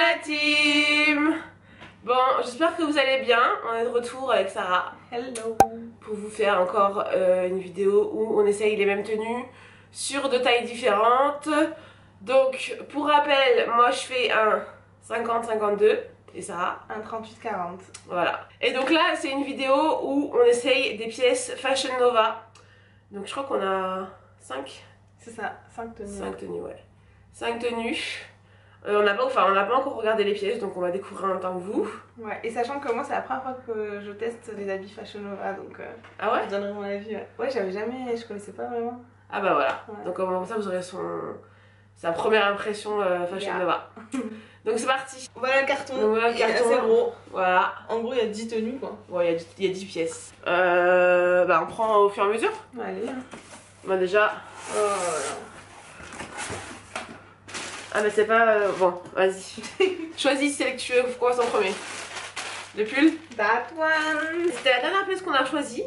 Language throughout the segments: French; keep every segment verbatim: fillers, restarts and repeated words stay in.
la team. Bon, j'espère que vous allez bien. On est de retour avec Sarah. Hello. Pour vous faire encore euh, une vidéo où on essaye les mêmes tenues sur deux tailles différentes. Donc, pour rappel, moi je fais un cinquante cinquante-deux et Sarah un trente-huit quarante. Voilà. Et donc là, c'est une vidéo où on essaye des pièces Fashion Nova. Donc je crois qu'on a cinq. C'est ça, cinq tenues. cinq tenues, ouais. cinq tenues. Euh, on n'a pas, enfin, on n'a pas encore regardé les pièces, donc on va découvrir en même temps que vous. Ouais, et sachant que moi, c'est la première fois que je teste les habits Fashion Nova, donc euh, Ah ouais? je donnerai mon avis. Ouais, ouais j'avais jamais, je connaissais pas vraiment. Ah bah voilà. Ouais. Donc comme ça, vous aurez son sa première impression euh, Fashion Yeah. Nova. Donc c'est parti. Voilà le carton. Donc voilà le carton. C'est gros. Voilà. En gros, il y a dix tenues quoi. Bon, il y a dix- il y a dix pièces. Euh, bah on prend au fur et à mesure. Allez. Hein. Bah déjà. Oh là là. Ah mais c'est pas... Euh... Bon, vas-y. Choisis celle que tu veux, quoi en premier. Le pull. That one. C'était la dernière pièce qu'on a choisie.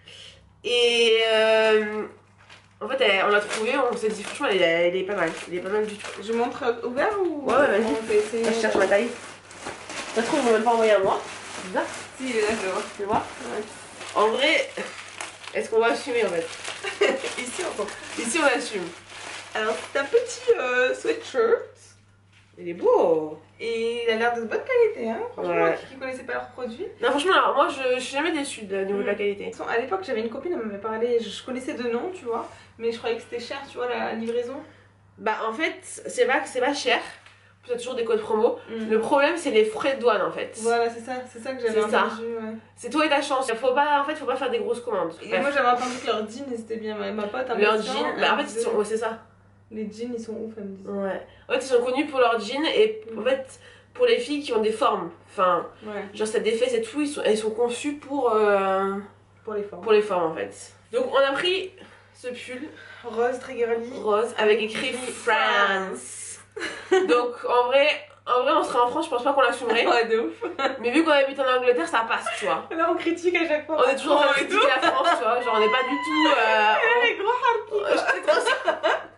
Et euh, en fait, elle, on l'a trouvée, on s'est dit franchement, elle, elle est pas mal. Elle est pas mal du tout. Je montre ouvert ou... Ouais, ouais, vas-y. On fait essayer. Moi, je cherche ma taille. Ça se trouve, ils m'ont même pas envoyé à moi. C'est bizarre. Si, il est là, je vois. Tu vois? Ouais. En vrai, est-ce qu'on va assumer en fait? Ici, on Ici, on assume. Alors, c'est un petit euh, sweatshirt. Il est beau. Et il a l'air de bonne qualité, hein. Franchement, Ouais. qui ne connaissait pas leurs produits. Non, franchement, alors moi, je, je suis jamais déçue du niveau Mm. de la qualité. De toute façon, à l'époque, j'avais une copine, elle m'avait parlé, je, je connaissais de nom, tu vois, mais je croyais que c'était cher, tu vois, la livraison. Bah, en fait, c'est pas que c'est pas cher. Il y a toujours des codes promo. Mm. Le problème, c'est les frais de douane en fait. Voilà, c'est ça, c'est ça que j'avais C'est ça. entendu, ouais. C'est toi et ta chance. Faut pas, en fait, faut pas faire des grosses commandes. Et Bref. moi, j'avais entendu que leurs jeans, c'était bien. Ma, ma pote, un Leurs médecin, jeans, elle bah en fait, disait, ils sont... ouais, c'est ça. les jeans, ils sont ouf, elle me disait. Ouais. En fait, ils sont connus pour leurs jeans et en fait, pour les filles qui ont des formes. Enfin, Ouais, genre, ça des fesses et tout, ils sont, elles sont conçues pour, euh, pour les formes. pour les formes en fait. Donc, on a pris ce pull Rose, très girly. rose avec écrit France. Donc, en vrai, en vrai, on serait en France, je pense pas qu'on l'assumerait. Ouais, de ouf. Mais vu qu'on habite en Angleterre, ça passe, tu vois. Là, on critique à chaque fois. On est toujours en train de et tout. critiquer la France, tu vois. Genre, on n'est pas du tout. Euh, Elle est gros harky. C'est trop ça.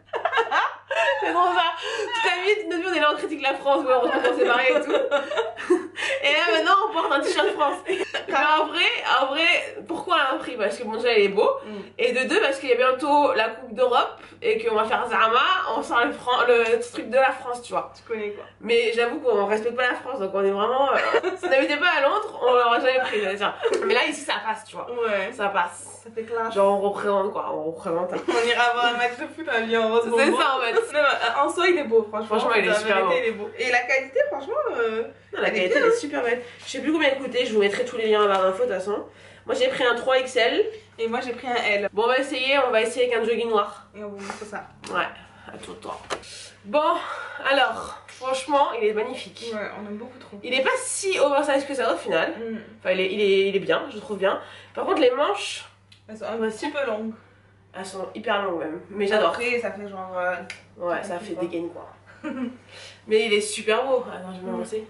C'est trop ça. Toute la vie, toute notre vie, on est là, on critique la France. Ouais, heureusement qu'on s'est mariés et tout. Et là, maintenant, on porte un t-shirt France. Mais en vrai, en vrai, pourquoi un prix? Parce que bon, déjà, il est beau. Mm. Et de deux, parce qu'il y a bientôt la Coupe d'Europe. Et qu'on va faire Zama. On sort le, Fran le truc de la France, tu vois. Tu connais quoi. Mais j'avoue qu'on respecte pas la France. Donc, on est vraiment. Euh, si on n'habitait pas à Londres, on l'aurait jamais pris. j'allais dire. Mais là, ici, ça passe, tu vois. Ouais. Ça passe. Ça fait classe. Genre, on représente quoi. On représente. On ira voir un match de foot habillé en rose. C'est bonbon. ça, en fait. Non, euh, en soi, il est beau, franchement. Franchement, il est La super vérité, beau. il est beau. Et la qualité, franchement. Euh... Non, la qualité elle est super belle. Je sais plus combien il coûtait, je vous mettrai tous les liens en barre d'infos de toute façon. Moi j'ai pris un trois X L. Et moi, j'ai pris un L. Bon, on va essayer, on va essayer avec un jogging noir. Et on vous montre ça. Ouais, à tout le temps. Bon, alors, franchement, il est magnifique. Ouais, on aime beaucoup trop. Il est pas si oversize que ça au final. Mm. Enfin, il est, il est, il est bien, je le trouve bien. Par contre, les manches, Elles sont un petit peu longues. elles sont hyper longues même. Mais j'adore. Après, ça fait genre. Euh... Ouais, ça fait des gaines quoi. Mais il est super beau. Attends, je vais me lancer.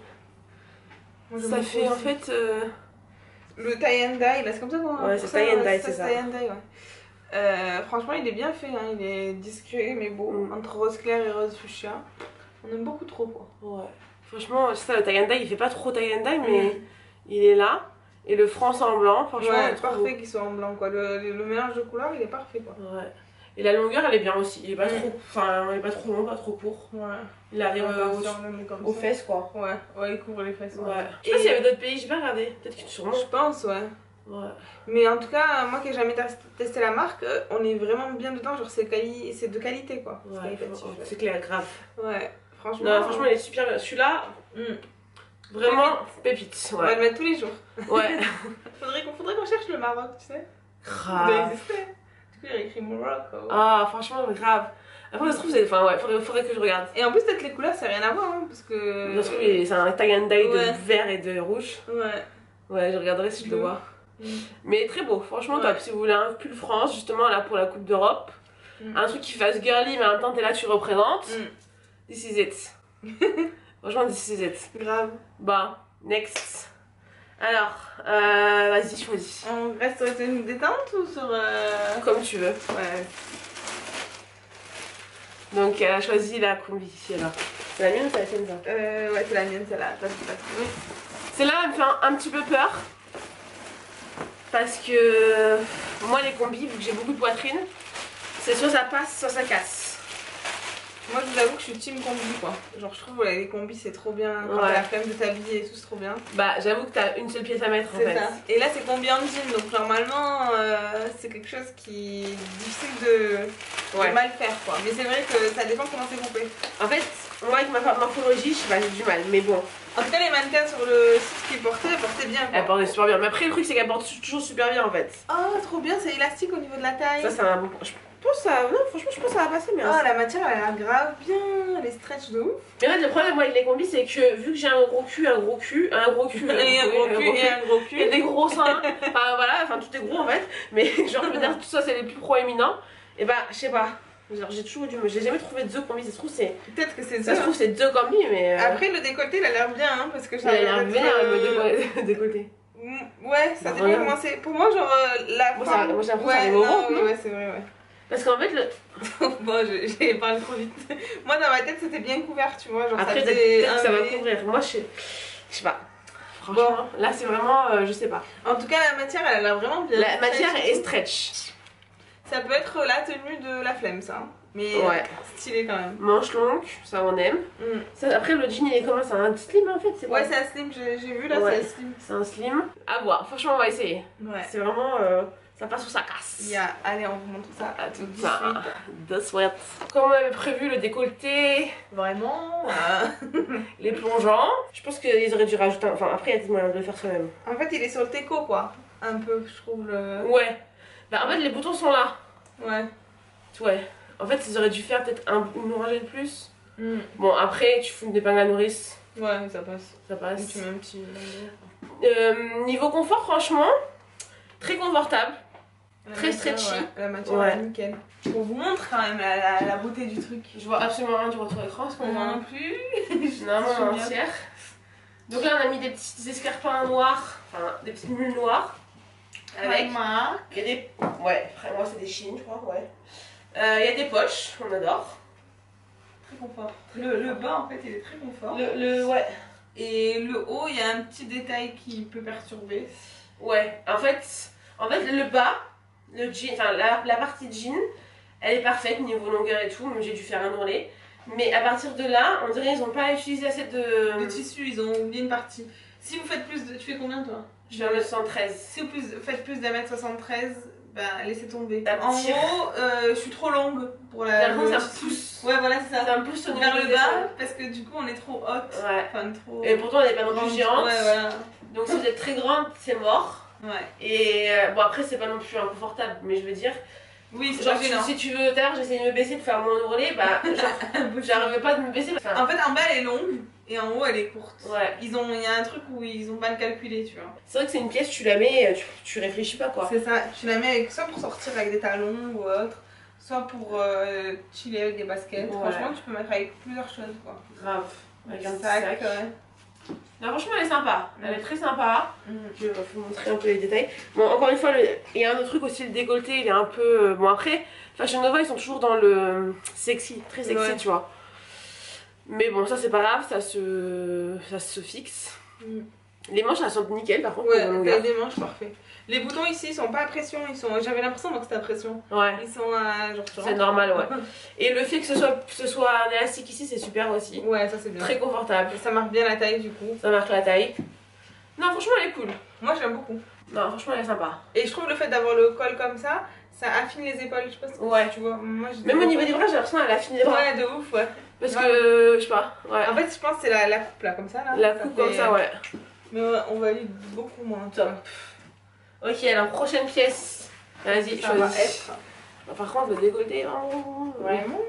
moi, Ça j'aime fait beaucoup en aussi. fait. Euh... Le tie and dye, là, c'est comme ça qu'on. Ouais, c'est tie and dye, c'est ça. Tie and dye, ouais. Euh, franchement, il est bien fait, hein. Il est discret mais beau. Mm. Entre rose clair et rose fuchsia. On aime beaucoup trop, quoi. Ouais. Franchement, c'est ça, le tie and dye, il fait pas trop tie and dye, mais il est là. Et le français en blanc, franchement, il Ouais, est trop beau. parfait qu'il soit en blanc, quoi. Le, le, le mélange de couleurs, il est parfait, quoi. Ouais. Et la longueur, elle est bien aussi. Il est pas Mm. trop, enfin, il est pas trop long, pas trop court. Ouais. Il arrive Ouais, euh, bien au- sûr, on le met comme aux ça. fesses, quoi. Ouais, ouais, il couvre les fesses. Ouais. Ouais. Je sais pas s'il y avait d'autres pays, j'ai pas regardé. Peut-être que sûrement. Je pense, ouais. Ouais. Mais en tout cas, moi qui ai jamais tes- testé la marque, euh, on est vraiment bien dedans. Genre, c'est quali... c'est de qualité, quoi. C'est Ouais, qualitatif. faut- c'est clair, grave. Ouais, franchement. Non, franchement, il est super bien. Celui-là, Mm. vraiment pépite. On va Ouais. le mettre tous les jours. Ouais. Faudrait qu'on faudrait qu'on cherche le Maroc, tu sais. Il doit Grave. exister. Du coup, il y a écrit Morocco. Ah, franchement, grave. Après, ça se trouve, c'est. Enfin, ouais, faudrait, faudrait que je regarde. Et en plus, peut-être les couleurs, ça n'a rien à voir, hein, parce que. Ça se trouve, il- c'est un tie and dye Ouais. de vert et de rouge. Ouais. Ouais, je regarderai si je le De vois. Mm. Mais très beau, franchement Ouais. top. Si vous voulez un pull France, justement là pour la Coupe d'Europe, Mm. un truc qui fasse girly, mais en même temps t'es là, tu représentes. Mm. This is it. Franchement, this is it. Grave. Bah, next. Alors, euh, vas-y, choisis. On reste sur une détente ou sur. Euh... Comme tu veux. Ouais. Donc, elle a choisi la combi ici alors. C'est la mienne ou c'est la tienne ça? Euh, ouais, c'est la mienne celle-là. Oui. Celle-là, elle me fait un, un petit peu peur. Parce que moi, les combis, vu que j'ai beaucoup de poitrine, c'est soit ça passe, soit ça casse. Moi, je vous avoue que je suis team combi quoi. Genre, je trouve ouais, les combis c'est trop bien. Quand ouais. t'as la flemme de t'habiller et tout, c'est trop bien. Bah, j'avoue que t'as une seule pièce à mettre en fait. C'est ça. Et là, c'est combi en jean, donc normalement, euh, c'est quelque chose qui est difficile de, ouais. de mal faire quoi. Mais c'est vrai que ça dépend comment c'est coupé. En fait, moi, avec ma morphologie, je sais pas, j'ai du mal, mais bon. En tout cas, les mannequins sur le site qui portaient, elles portaient bien. Quoi. Elles portaient super bien. Mais après, le truc, c'est qu'elles portent toujours super bien en fait. Oh, trop bien, c'est élastique au niveau de la taille. Ça, c'est un bon. Je pense que ça. Non, franchement, je pense que ça va passer. Mais oh, hein. La matière, elle a l'air grave bien. Elle est stretch de ouf. Mais en fait, le problème, moi, avec les combis, c'est que vu que j'ai un gros cul, un gros cul, un gros cul, et un gros cul, et un gros cul, et des gros seins. Enfin, voilà, enfin, tout est gros en fait. Mais genre, je veux dire, tout ça, c'est les plus proéminents. Et bah, je sais pas. J'ai toujours du. J'ai jamais trouvé deux combis, ça se trouve c'est. Peut-être que c'est ça. se trouve c'est deux combis, mais. Euh... Après le décolleté il a l'air bien, hein, parce que j'ai. Il a l'air bien euh... le décolleté. Ouais, ça dépend comment c'est. Pour moi, genre la. Moi, ça, moi j'ai l'impression ouais, que ça arrive au ventre, non, ouais, c'est vrai, ouais. Parce qu'en fait, le. Bon, j'ai parlé trop vite. Moi, dans ma tête, c'était bien couvert, tu vois. Genre, après, peut-être que ça va couvrir. Moi, je sais. Je sais pas. Franchement, bon. Là, c'est vraiment. Euh, je sais pas. En tout cas, la matière, elle a l'air vraiment bien. La matière est stretch. Ça peut être la tenue de la flemme, ça. Mais ouais. Stylé quand même. Manche longue, ça on aime. Mm. Ça, après le jean il est comment? C'est un slim en fait? Ouais, c'est un slim, j'ai vu là, ouais. c'est un slim. C'est un slim. À voir, franchement on va essayer. Ouais. C'est vraiment. Euh, ça passe ou ça casse. Yeah. Allez, on vous montre ça à tout de suite. De sweat. Comme on avait prévu, le décolleté. Vraiment. Les plongeants. Je pense qu'ils auraient dû rajouter. Un... Enfin, après il y a des moyens de le faire soi-même. En fait, il est sur le teco quoi. Un peu, je trouve. Le... Ouais. Bah en fait, les boutons sont là. Ouais. Ouais. En fait, ils auraient dû faire peut-être un, une rangée de plus. Mm. Bon, après, tu fous une épingle à nourrice. Ouais, ça passe. Ça passe. Et tu mets un petit. Euh, niveau confort, franchement, très confortable. La très matière, stretchy. Ouais. La matière, ouais. nickel. On vous montre quand même la, la, la beauté du truc. Je vois absolument rien du retour écran. Ce Moi non plus. Non, moi entière. Donc là, on a mis des petits escarpins noirs. Enfin, des petites mules noires. Avec. Marque. Il y a des. Ouais, moi, c'est des chines, je crois. Ouais. Il euh, y a des poches, on adore. Très confort. Le, le bas en fait il est très confort. Le, le ouais. Et le haut il y a un petit détail qui peut perturber. Ouais, en fait, en fait le bas, le jean, enfin la, la partie jean, elle est parfaite niveau longueur et tout, même j'ai dû faire un ourlet. Mais à partir de là, on dirait qu'ils n'ont pas utilisé assez de... de tissu, ils ont oublié une partie. Si vous faites plus de... Tu fais combien toi? Je fais un mètre soixante-treize. Si vous plus... faites plus d'un mètre soixante-treize, bah laissez tomber. Ça en tire. gros, euh, je suis trop longue pour la. Ça me pousse. Ouais, voilà, c'est ça. Ça me pousse au niveau vers le des bas épaules. parce que du coup, on est trop haute. Ouais. Enfin, trop. Et pourtant, on n'est pas non plus géante. Ouais, voilà. Donc, si vous êtes très grande, c'est mort. Ouais. Et euh, bon, après, c'est pas non plus inconfortable, mais je veux dire. Oui, c'est genre, gênant. Si tu veux, d'ailleurs, j'essaie de me baisser pour faire mon ourlet, bah, j'arrivais pas de me baisser. Enfin... En fait, en bas, elle est longue. Et en haut elle est courte. Ouais. Ils ont, il y a un truc où ils ont mal calculé, tu vois. C'est vrai que c'est une pièce, tu la mets, tu, tu réfléchis pas quoi. C'est ça, tu la mets avec, soit pour sortir avec des talons ou autre, soit pour euh, chiller avec des baskets. Ouais. Franchement, tu peux mettre avec plusieurs choses quoi. Grave. Avec un sac. sac. Ouais. Non, franchement, elle est sympa. Elle est très sympa. Mm. Je vais vous montrer un peu les détails. Bon, encore une fois, le... il y a un autre truc aussi, le décolleté, il est un peu. Bon, après, Fashion Nova, ils sont toujours dans le sexy, très sexy, ouais. Tu vois. Mais bon, ça c'est pas grave, ça se, ça se fixe. Mm. Les manches elles sont nickel par contre. Ouais, les manches parfait. Les boutons ici ils sont pas à pression, ils sont. J'avais l'impression que c'était à pression. Ouais. Ils sont à genre. C'est normal, ouais. Et le fait que ce soit, que ce soit un élastique ici, c'est super aussi. Ouais, ça c'est bien. Très confortable. Et ça marque bien la taille du coup. Ça marque la taille. Non, franchement elle est cool. Moi j'aime beaucoup. Non, franchement elle est sympa. Et je trouve le fait d'avoir le col comme ça, ça affine les épaules. Je sais pas si ouais. Tu vois. Moi, même au niveau des bras, j'ai l'impression qu'elle affine les bras. Ouais, de ouf, ouais. Parce ouais. que, je sais pas, ouais. En fait, je pense que c'est la, la coupe là, comme ça là. La ça coupe fait... comme ça, ouais. Mais ouais, on valide beaucoup moins. Top. Ok, alors prochaine pièce. Vas-y, ça va être. Bah, par contre, le décolleté, vraiment. Vraiment.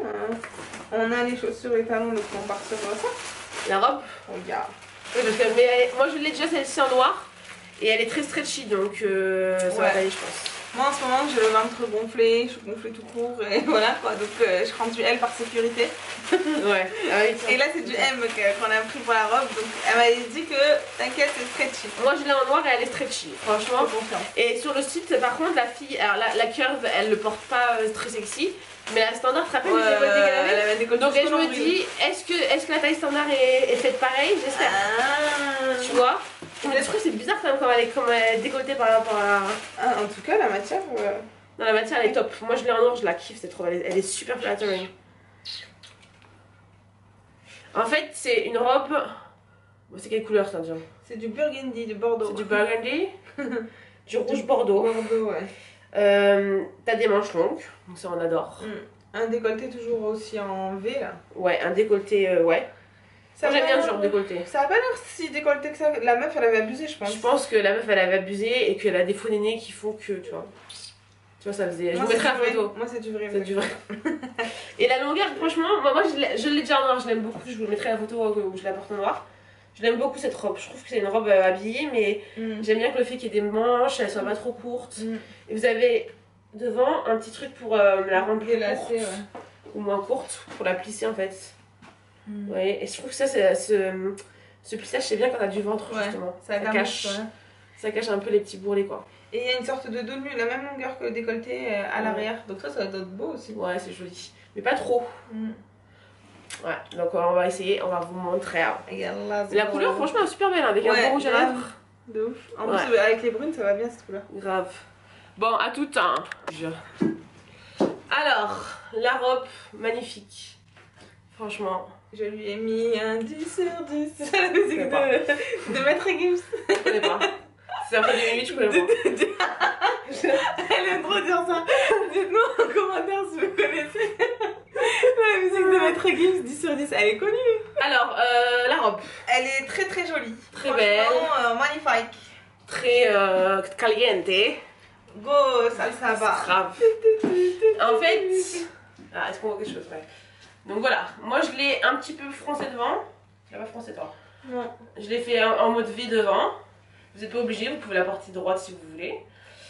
On a les chaussures et talons, donc on part sur ça. La robe. Regarde. Oui, parce que, mais elle, moi, je l'ai déjà celle-ci en noir. Et elle est très stretchy, donc euh, ça ouais. va aller, je pense. Moi en ce moment j'ai le ventre gonflé, je suis gonflée tout court et voilà quoi, donc euh, je prends du L par sécurité. Ouais. Ah oui, et là c'est du M qu'on a pris pour la robe, donc elle m'a dit que t'inquiète c'est stretchy. Moi je l'ai en noir et elle est stretchy, franchement. Confiance. Et sur le site par contre la fille, alors la, la curve elle le porte pas euh, très sexy, Mais la standard, tu te rappelles Ouais, le décolleté qu'elle avait? elle avait un décolleté Donc, et je trop me long, dis, est-ce que, est que la taille standard est, est faite pareil? J'espère. Ah. Tu vois? Mais je trouve que c'est bizarre quand même comme elle est, comme elle est décolletée par rapport à. Ah, en tout cas, la matière. Euh... Non, la matière elle est top. Moi je l'ai en or, je la kiffe, c'est trop. Elle est, elle est super flattering. En fait, c'est une robe. Bon, c'est quelle couleur ça déjà? C'est du burgundy, de Bordeaux. C'est du burgundy, du rouge bordeaux. Bordeaux, ouais. Euh, T'as des manches longues, donc ça on adore. Mm. Un décolleté toujours aussi en V là. Ouais, un décolleté, euh, ouais. Ça Moi j'aime bien ce l'air... genre de décolleté. Ça a pas l'air si décolleté que ça. La meuf elle avait abusé, je pense. Je pense que la meuf elle avait abusé et qu'elle a des faux nénés qui font que, tu vois. Tu vois, ça faisait. Je Moi, vous mettrai la vrai. photo. Moi c'est du vrai. C'est du vrai. Et la longueur, franchement, moi, moi je l'ai déjà en noir, je l'aime beaucoup. Je vous mettrai la photo où je la porte en noir. Je l'aime beaucoup cette robe. Je trouve que c'est une robe euh, habillée, mais mm. j'aime bien que le fait qu'il y ait des manches, elle soit pas trop courte. Mm. Et vous avez devant un petit truc pour euh, la rendre plus courte, ouais. Ou moins courte, pour la plisser en fait. Mm. Ouais, et je trouve que ça, c'est ce, ce plissage, c'est bien quand on a du ventre, ouais, justement. Ça, ça cache, ouais. Ça cache un peu les petits bourrelets, quoi. Et il y a une sorte de dos nu, la même longueur que le décolleté euh, à ouais. l'arrière. Donc ça, ça doit être beau aussi. Ouais, c'est joli. Mais pas trop. Mm. Ouais, donc on va essayer, on va vous montrer. Hein. La couleur, franchement, elle est super belle, hein, avec ouais, un beau rouge à lèvres. De ouf. En ouais. plus, avec les brunes, ça va bien cette couleur. Grave. Bon, à tout temps. Alors, la robe, magnifique. Franchement. Je lui ai mis un dix sur dix. C'est la musique de, de Maître Gims. Je connais pas. C'est un peu du huit, je connais pas. Elle aime trop dire ça. Dites-nous en commentaire si vous connaissez. La musique de Maître Gims, dix sur dix, elle est connue. Alors, euh, la robe. Elle est très très jolie. Très belle. Euh, magnifique. Très euh, caliente. Go, salsa bar. Grave. En fait, ah, est-ce qu'on voit quelque chose? Ouais. Donc voilà, moi je l'ai un petit peu froncé devant. Tu l'as pas froncé toi? Non. Je l'ai fait en, en mode V devant. Vous n'êtes pas obligé, vous pouvez la porter droite si vous voulez.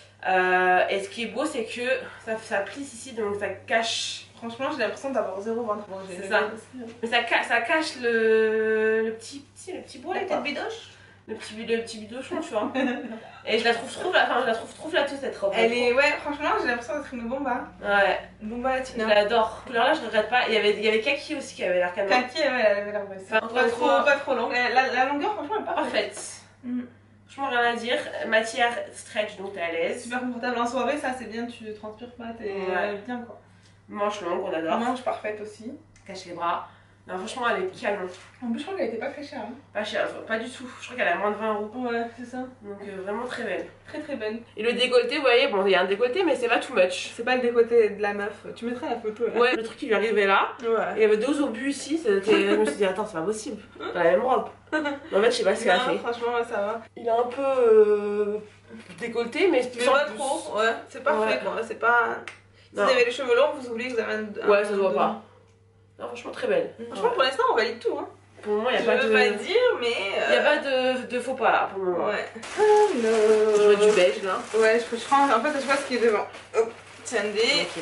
Euh, et ce qui est beau, c'est que ça, ça plisse ici, donc ça cache. Franchement, j'ai l'impression d'avoir zéro ventre. Bon, c'est ça. Mais ça, ça cache le, le petit, petit, le petit bourrelet. La tête bidoche. Le petit, le petit bidochon, tu vois. Et je la trouve trop, enfin, je la trouve trop flatteuse cette robe. Elle est, ouais, franchement, j'ai l'impression d'être une bomba. Ouais. Une bomba latina. Je l'adore. Couleur là, je regrette pas. Il y avait, il y avait Kaki aussi qui avait l'air canon. Kaki, ouais, elle avait l'air belle. Enfin, pas, trop, fois... pas trop longue. La, la longueur, franchement, elle est parfaite. Parfaite. Mm. Franchement, rien à dire. Matière stretch, donc t'es à l'aise. Super confortable en soirée, ça c'est bien, tu transpires pas, t'es ouais. bien quoi. Manche longue, on adore. Manche parfaite aussi. Cache les bras. Non, franchement, elle est canon. En plus, je crois qu'elle était pas très chère. Hein. Pas chère, pas du tout. Je crois qu'elle a moins de vingt euros. Ouais, c'est ça. Donc, euh, vraiment très belle. Très très belle. Et le décolleté, vous voyez, bon, il y a un décolleté, mais c'est pas too much. C'est pas le décolleté de la meuf. Tu mettrais la photo là. Ouais, le truc qui lui arrivait là. Ouais. Et il y avait deux obus ici. Je me suis dit, attends, c'est pas possible. Dans la même robe. Mais en fait, je sais pas ce qu'elle a fait. Franchement, ouais, ça va. Il a un peu euh, décolleté, mais c'est pas trop. Ouais, c'est parfait ouais. quoi. C'est pas. Si non. Vous avez les cheveux longs, vous oubliez que vous avez un. Ouais, ça se voit pas. Non, franchement, très belle. Franchement, ouais. Pour l'instant, on valide tout. Hein. Pour le moment, il n'y a je pas de. Je veux pas dire, mais. Il n'y a pas de, de faux pas là pour le moment. Ouais. Oh no. Je vois du beige là. Ouais, je, je prends. En fait, je vois ce qui est devant. Hop, tiens des. Okay.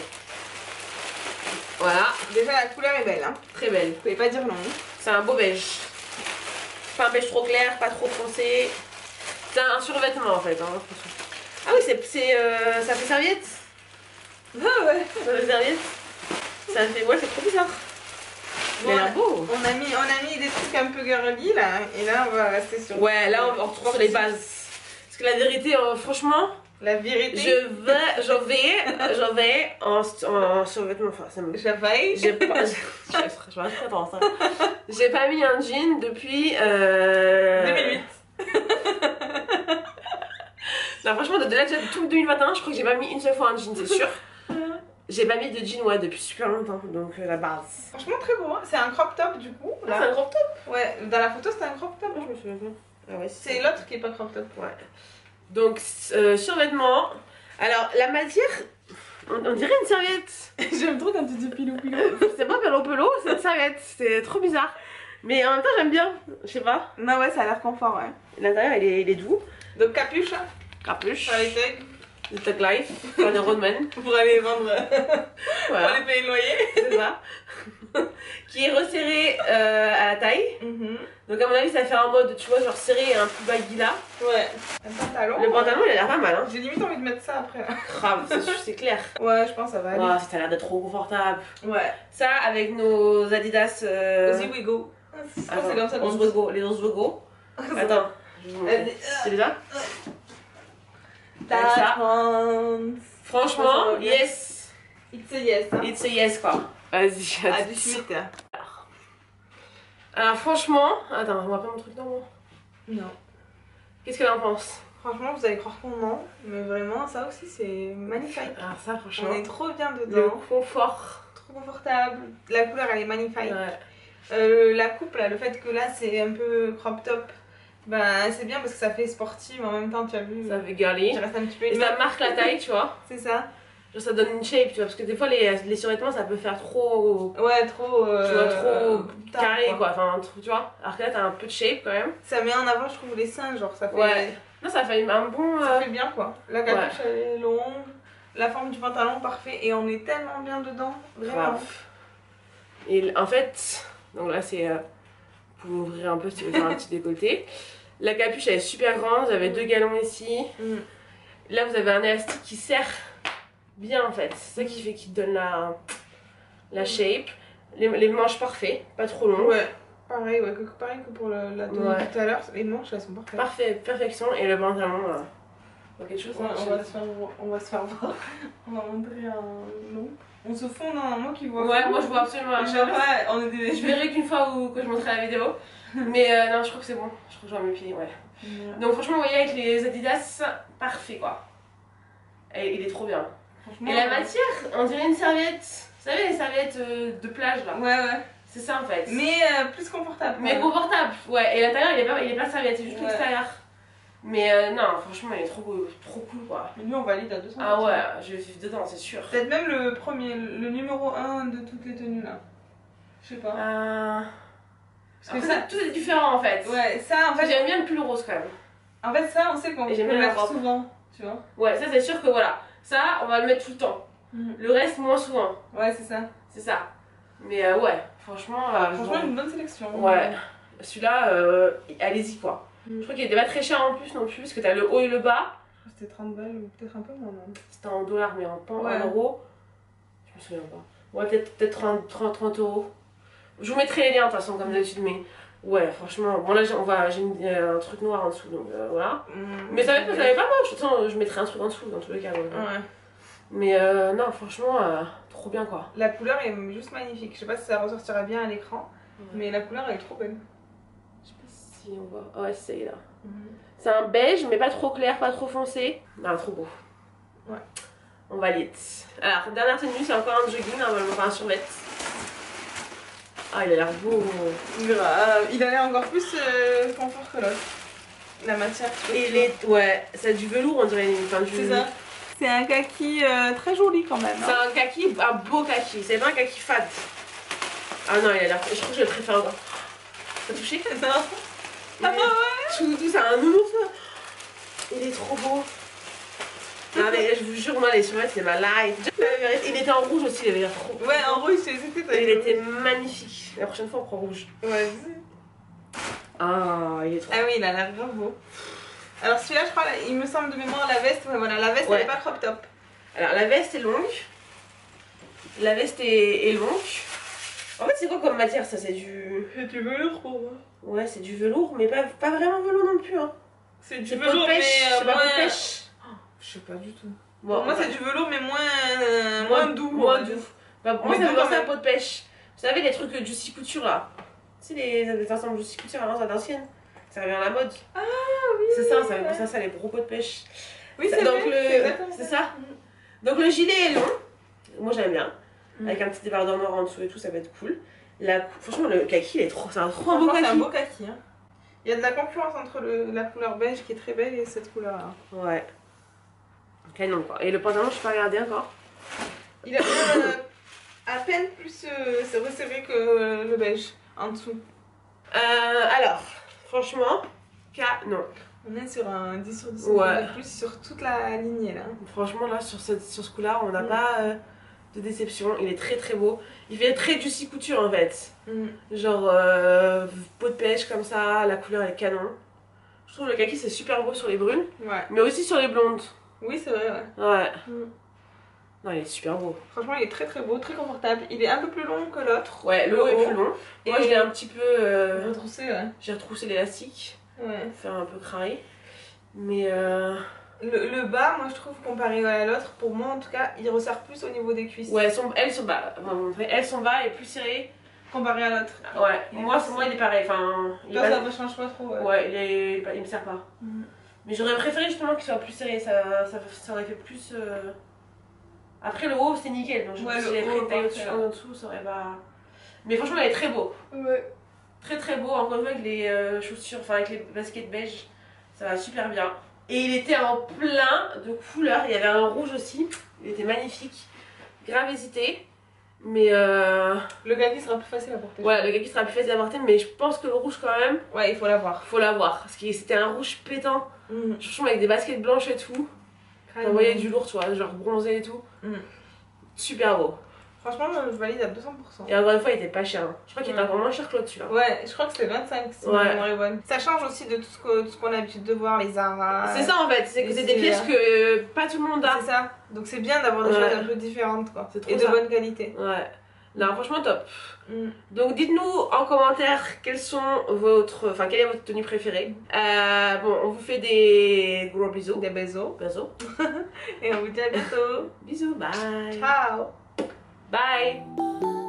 Voilà. Déjà, la couleur est belle. Hein. Très belle. Vous pouvez pas dire non. C'est un beau beige. Pas un beige trop clair, pas trop foncé. C'est un survêtement en fait. Hein. Ah oui, c'est. Euh, ça fait serviette. Ah ouais. Ça fait serviette. Ça fait. Ouais, c'est trop bizarre. Bon, mais beau. On a, mis, on a mis des trucs un peu girly là, et là on va rester sur. Ouais, là on, on retrouve sur les bases. Parce que la vérité, euh, franchement. La vérité. Je vais, je vais, je vais en, en, en survêtement. Enfin, ça me. Je vais. J'ai pas. Je vais très tendance. J'ai pas mis un jean depuis. Euh... deux mille huit. Non, franchement, de là, déjà tout deux mille vingt et un, je crois que j'ai pas mis une seule fois un jean, c'est sûr. J'ai pas mis de jean ouais depuis super longtemps, donc euh, la base. Franchement très beau, hein. C'est un crop top du coup. Ah, c'est un crop top. Ouais, dans la photo c'était un crop top. Ah, je me souviens pas. Ah ouais, c'est l'autre qui est pas crop top. Ouais. Donc euh, survêtement. Alors la matière, on, on dirait une serviette. J'aime trop quand tu dis pilou pilou. C'est pas pelot pelot, c'est une serviette. C'est trop bizarre. Mais en même temps j'aime bien. Je sais pas. Non ouais, ça a l'air confort ouais. L'intérieur il est, il est doux. Donc capuche. Capuche. Avec tag. Le Tag Life, pour les roadmen. Pour aller vendre. Voilà. Pour aller payer le loyer. C'est ça. qui est resserré euh, à la taille. Mm-hmm. Donc à mon avis ça fait un mode, tu vois, genre serré et un peu baggy là. Ouais. Un pantalon. Le pantalon il a l'air pas mal hein. J'ai limite envie de mettre ça après. Grave, c'est clair. Ouais, je pense que ça va aller. Wow, ça a l'air d'être trop confortable. Ouais. Ça avec nos Adidas. Euh... Ozzy Wigo. Je pense que c'est comme ça qu'on onze Wigo, les onze Wigo. Attends. C'est déjà That ça. one. Franchement, yes. It's a yes. Hein. It's a yes quoi. Vas-y, à dix-huit. Alors franchement, attends, on va pas mon truc non moi. Non. Qu'est-ce que t'en penses? Franchement, vous allez croire qu'on ment, mais vraiment, ça aussi c'est magnifique. Alors ça, franchement, on est trop bien dedans. Le confort. Trop confortable. La couleur, elle est magnifique. Ouais. Euh, la coupe, là, le fait que là, c'est un peu crop top, ben c'est bien parce que ça fait sportive, en même temps, tu as vu. Ça fait girly. Tu restes un petit peu. Et ça marque la taille, tu vois. C'est ça. Genre ça donne une shape, tu vois, parce que des fois les, les survêtements ça peut faire trop. Ouais, trop. Euh, tu vois, trop euh, carré quoi. quoi, enfin, tu vois. Alors que là t'as un peu de shape quand même. Ça met en avant, je trouve, les seins, genre ça fait. Ouais. Non, ça fait un bon. Ça euh... fait bien quoi. La capuche ouais. Elle est longue, la forme du pantalon parfait, et on est tellement bien dedans. Vraiment. Grave. Et en fait, donc là c'est. Euh, pour ouvrir un peu si tu veux faire un petit décolleté. La capuche elle est super grande, vous avez deux galons ici. Mm. Là vous avez un élastique qui serre bien en fait, c'est ça qui fait qu'il donne la, la shape. Les, les manches parfaites, pas trop longues. Ouais, pareil, ouais, que, pareil que pour le, la tenue ouais. tout à l'heure, les manches elles sont parfaites. Parfait, perfection, et le pantalon, euh, quelque chose. Ouais, on, va se faire, on va se faire voir, on va montrer un long. On se fond dans moi qui vois. Ouais, fond. Moi je vois absolument je, pas, on est des... je verrai qu'une fois où, que je montrerai la vidéo. Mais euh, non, je crois que c'est bon, je crois que j'en ai mes pieds, ouais. ouais. Donc franchement, vous voyez avec les Adidas, parfait quoi. Et il est trop bien. Et la matière, on dirait une serviette. Vous savez, les serviettes euh, de plage là. Ouais, ouais. C'est ça en fait. Mais euh, plus confortable. Mais ouais. confortable, ouais. Et l'intérieur, il est pas, il est pas serviette, c'est juste ouais. l'extérieur. Mais euh, non, franchement, il est trop, trop cool quoi. Mais nous, on valide à deux cents. Ah ouais, je vais vivre dedans, c'est sûr. Peut-être même le premier, le numéro un de toutes les tenues là. Je sais pas. Euh... Parce que Après, ça, tout est différent en fait. Ouais, ça en fait. J'aime bien le pull rose quand même. En fait, ça, on sait qu'on peut le mettre souvent, tu vois. Ouais, ça c'est sûr que voilà. Ça, on va le mettre tout le temps. Mm. Le reste, moins souvent. Ouais, c'est ça. C'est ça. Mais euh, ouais, franchement. Euh, franchement, une bonne sélection. Ouais. Celui-là, euh, allez-y quoi. Mm. Je crois qu'il était pas très cher en plus non plus, parce que t'as le haut et le bas. C'était trente balles ou peut-être un peu moins. C'était en dollars, mais en, ouais. en euros. Je me souviens pas. Ouais, peut-être peut trente, trente, trente euros. Je vous mettrai les liens de toute façon, comme d'habitude, mais. Ouais, franchement, bon là j'ai un truc noir en dessous, donc euh, voilà. Mmh, mais ça va être, ça va être pas moche, de toute façon je mettrai un truc en dessous dans tous les cas. Donc, ouais. Mais euh, non, franchement, euh, trop bien quoi. La couleur est juste magnifique, je sais pas si ça ressortira bien à l'écran, ouais. mais la couleur elle est trop belle. Je sais pas si on voit, oh, ouais c'est là. Mmh. C'est un beige, mais pas trop clair, pas trop foncé. Non, trop beau. Ouais. On valide. Alors, dernière tenue, c'est encore un jogging, normalement, enfin un survêt. Ah, il a l'air beau. Grave. Il a l'air encore plus euh, confort que l'autre. La matière. Et les... Ouais, c'est du velours, on dirait. Enfin, du... C'est ça. C'est un kaki euh, très joli quand même. C'est hein. un kaki, un beau kaki. C'est pas un kaki fade. Ah non, il a l'air. Je trouve que je le préfère encore. T'as touché? Non. Ah ouais. Tout, tout, c'est un nounours. Il est trop beau. Non mais je vous jure, moi les survêtements c'est ma life. Il était en rouge aussi, il avait l'air trop. Ouais, en rouge, c'était. Il était magnifique. La prochaine fois on prend rouge. Ouais. Ah, il est trop. Ah oui, il a l'air grave beau. Alors celui-là, je crois, là, il me semble de mémoire la veste. Ouais, voilà, la veste ouais. Elle est pas crop top. Alors la veste est longue. La veste est, est longue. En fait, c'est quoi comme matière ça? C'est du. C'est du velours pour moi. Ouais, c'est du velours, mais pas, pas vraiment velours non plus. Hein. C'est du velours, mais c'est pas de pêche. Je sais pas du tout. Bon, pour moi, ouais. c'est du velours, mais moins, euh, moins doux. Moins doux. Bah, pour moi, ça me penser à un pot de pêche. Vous savez, les trucs de Juicy Couture là. Tu sais, les, les ensembles Juicy Couture avant, ça d'ancienne. Ça revient à la mode. Ah oui. C'est ça, ça veut ça, ça, les gros pots de pêche. Oui, c'est vrai. C'est ça. Donc, le gilet est long. Moi, j'aime bien. Mm. Avec un petit débardeur noir en dessous et tout, ça va être cool. La... Franchement, le kaki, il est trop. C'est un trop beau kaki. C'est un beau kaki. Hein. Il y a de la concurrence entre le, la couleur beige qui est très belle et cette couleur là. Ouais. Canon quoi. Et le pantalon, je peux pas regarder encore. Il a euh, à peine plus euh, c'est resserré que euh, le beige en dessous. Euh, alors, franchement, canon. On est sur un dix sur dix. Ouais. On est plus sur toute la lignée là. Franchement, là, sur, cette, sur ce coup-là, on n'a mm. pas euh, de déception. Il est très très beau. Il fait très juicy couture en fait. Mm. Genre euh, peau de pêche comme ça, la couleur elle est canon. Je trouve le kaki c'est super beau sur les brunes, Ouais. mais aussi sur les blondes. Oui, c'est vrai, ouais. Ouais. Mm. Non, il est super beau. Franchement, il est très très beau, très confortable. Il est un peu plus long que l'autre. Ouais, le haut est plus long. Et Moi je l'ai un petit peu. Euh... retroussé, ouais. J'ai retroussé l'élastique. Ouais. Faire un peu carré. Mais euh... Le, le bas, moi je trouve, comparé à l'autre, pour moi en tout cas, il resserre plus au niveau des cuisses. Ouais, son, elles sont bas. Elles sont bas et plus serrées. Comparé à l'autre. Ouais, il moi, moi il est pareil. Enfin, il Là, est ça pas... ne change pas trop. Ouais, ouais il, est... il me sert pas. Mm. Mais j'aurais préféré justement qu'il soit plus serré. Ça, ça, ça aurait fait plus. Euh... Après, le haut c'est nickel. Donc, ouais, si j'avais pris une taille au-dessus, en dessous, ça aurait pas. Mais franchement, il est très beau. Ouais. Très très beau. Encore une fois, avec les euh, chaussures, enfin, avec les baskets beige, ça va super bien. Et il était en plein de couleurs. Il y avait un rouge aussi. Il était magnifique. Grave hésité. Mais euh... le kaki sera plus facile à porter. Ouais, le kaki sera plus facile à porter. Mais je pense que le rouge, quand même. Ouais, il faut l'avoir. Faut l'avoir. Parce que c'était un rouge pétant. Mmh. Franchement, avec des baskets blanches et tout. On voyait du lourd, tu vois, genre bronzé et tout. Mmh. Super beau. Franchement, je valide à deux cents pour cent. Et encore une fois, il était pas cher. Hein. Je crois qu'il ouais. était encore moins cher que l'autre, celui-là. Ouais, je crois que c'était vingt-cinq si ouais. ma mémoire est bonne. Ça change aussi de tout ce qu'on qu a l'habitude de voir, les Zara. C'est ça en fait, c'est que c'est des pièces que euh, pas tout le monde a. C'est ça. Donc c'est bien d'avoir des ouais. choses un peu différentes quoi. Trop et de ça. bonne qualité. Ouais. Non, franchement top. Mm. Donc dites-nous en commentaire quelles sont votre, enfin quelle est votre tenue préférée. Euh, bon, on vous fait des gros bisous. Des bisous. Bisous. Et on vous dit à bientôt. Bisous, bye. Ciao. Bye.